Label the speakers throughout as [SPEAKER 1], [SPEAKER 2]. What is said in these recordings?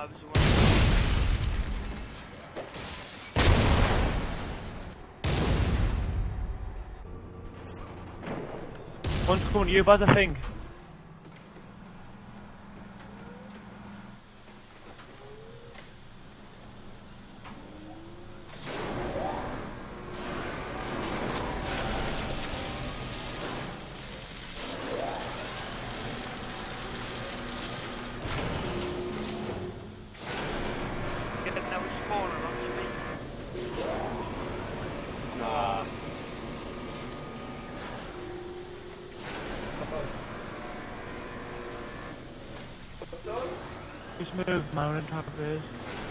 [SPEAKER 1] I was the one.
[SPEAKER 2] One's coming to you by the thing.
[SPEAKER 1] Get it now, it's spawning on me.
[SPEAKER 2] Nah. Just move, man, on top of this.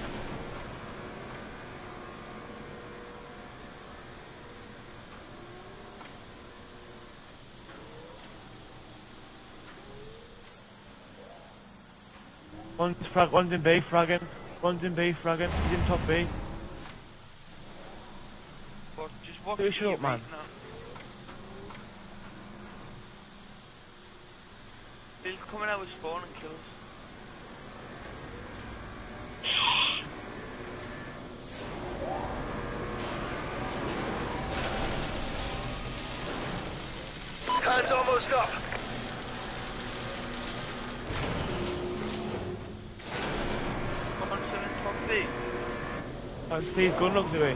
[SPEAKER 2] One's in B, fragging. One's in B, fragging. He's in top B.
[SPEAKER 1] But just walk
[SPEAKER 2] Do a shot, man.
[SPEAKER 1] now. He'll come out with spawn and kills.
[SPEAKER 3] Time's almost up.
[SPEAKER 1] One's still in top B.
[SPEAKER 2] Oh, Steve's gun looks away.